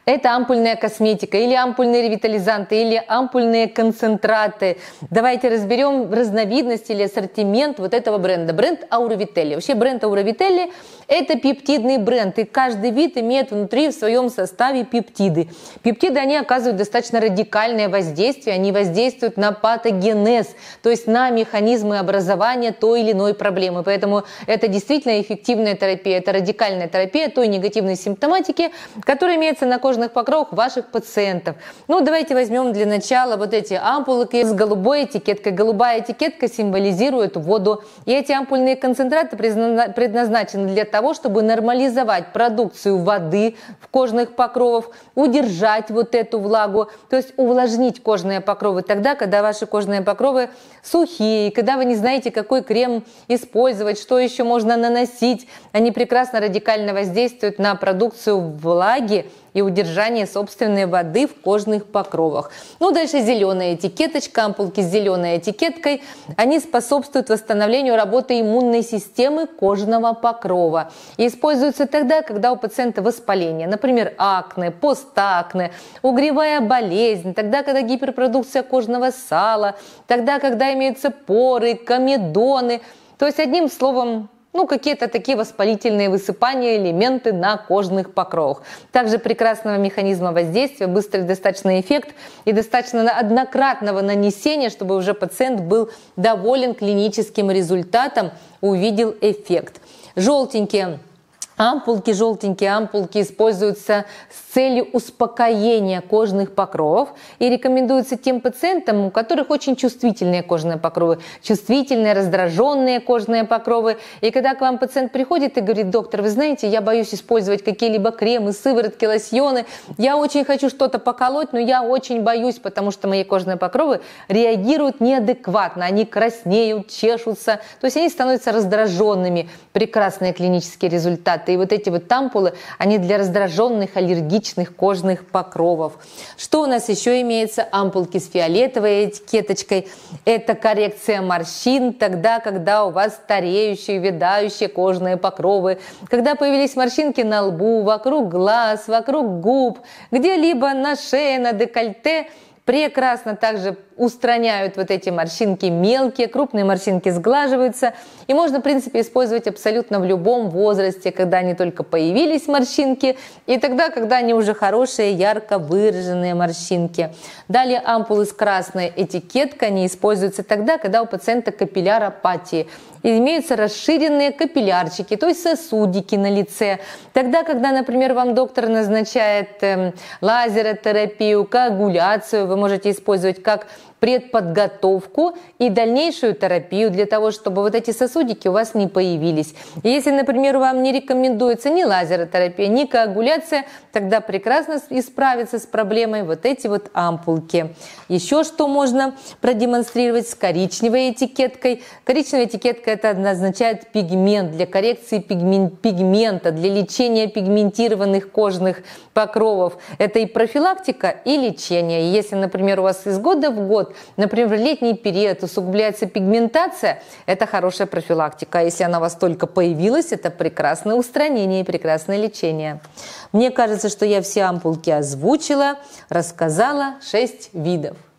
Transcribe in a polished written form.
Это ампульная косметика, или ампульные ревитализанты, или ампульные концентраты. Давайте разберем разновидность или ассортимент вот этого бренда. Бренд Aurovitelli. Вообще бренд Aurovitelli – это пептидный бренд, и каждый вид имеет внутри в своем составе пептиды. Пептиды, они оказывают достаточно радикальное воздействие, они воздействуют на патогенез, то есть на механизмы образования той или иной проблемы. Поэтому это действительно эффективная терапия, это радикальная терапия той негативной симптоматики, которая имеется на кожных покровах ваших пациентов. Ну, давайте возьмем для начала вот эти ампулки с голубой этикеткой. Голубая этикетка символизирует воду. И эти ампульные концентраты предназначены для того, чтобы нормализовать продукцию воды в кожных покровах, удержать вот эту влагу, то есть увлажнить кожные покровы тогда, когда ваши кожные покровы сухие, когда вы не знаете, какой крем использовать, что еще можно наносить. Они прекрасно радикально воздействуют на продукцию влаги и удержание собственной воды в кожных покровах. Ну, дальше зеленая этикеточка, ампулки с зеленой этикеткой. Они способствуют восстановлению работы иммунной системы кожного покрова. И используются тогда, когда у пациента воспаление, например, акне, постакне, угревая болезнь, тогда, когда гиперпродукция кожного сала, тогда, когда имеются поры, комедоны. То есть, одним словом, какие-то такие воспалительные высыпания, элементы на кожных покровах. Также прекрасного механизма воздействия, быстрый достаточно эффект и достаточно однократного нанесения, чтобы уже пациент был доволен клиническим результатом, увидел эффект. Желтенькие ампулки используются с целью успокоения кожных покровов и рекомендуются тем пациентам, у которых очень чувствительные кожные покровы, чувствительные, раздраженные кожные покровы. И когда к вам пациент приходит и говорит: доктор, вы знаете, я боюсь использовать какие-либо кремы, сыворотки, лосьоны, я очень хочу что-то поколоть, но я очень боюсь, потому что мои кожные покровы реагируют неадекватно, они краснеют, чешутся, то есть они становятся раздраженными. Прекрасные клинические результаты. И вот эти вот ампулы, они для раздраженных, аллергичных кожных покровов. Что у нас еще имеется? Ампулки с фиолетовой этикеточкой. Это коррекция морщин тогда, когда у вас стареющие, увядающие кожные покровы, когда появились морщинки на лбу, вокруг глаз, вокруг губ, где-либо на шее, на декольте. Прекрасно также устраняют вот эти морщинки мелкие, крупные морщинки сглаживаются. И можно, в принципе, использовать абсолютно в любом возрасте, когда они только появились морщинки, и тогда, когда они уже хорошие, ярко выраженные морщинки. Далее ампулы с красной этикеткой, они используются тогда, когда у пациента капилляропатии. И имеются расширенные капиллярчики, то есть сосудики на лице. Тогда, когда, например, вам доктор назначает лазеротерапию, коагуляцию, вы можете использовать как предподготовку и дальнейшую терапию для того, чтобы вот эти сосудики у вас не появились. И если, например, вам не рекомендуется ни лазеротерапия, ни коагуляция, тогда прекрасно исправиться с проблемой вот эти вот ампулки. Еще что можно продемонстрировать с коричневой этикеткой. Коричневая этикетка — это означает пигмент, для коррекции пигмента, для лечения пигментированных кожных покровов. Это и профилактика, и лечение. И если, например, у вас из года в год, например, в летний период усугубляется пигментация, это хорошая профилактика. А если она у вас только появилась, это прекрасное устранение и прекрасное лечение. Мне кажется, что я все ампулки озвучила, рассказала 6 видов.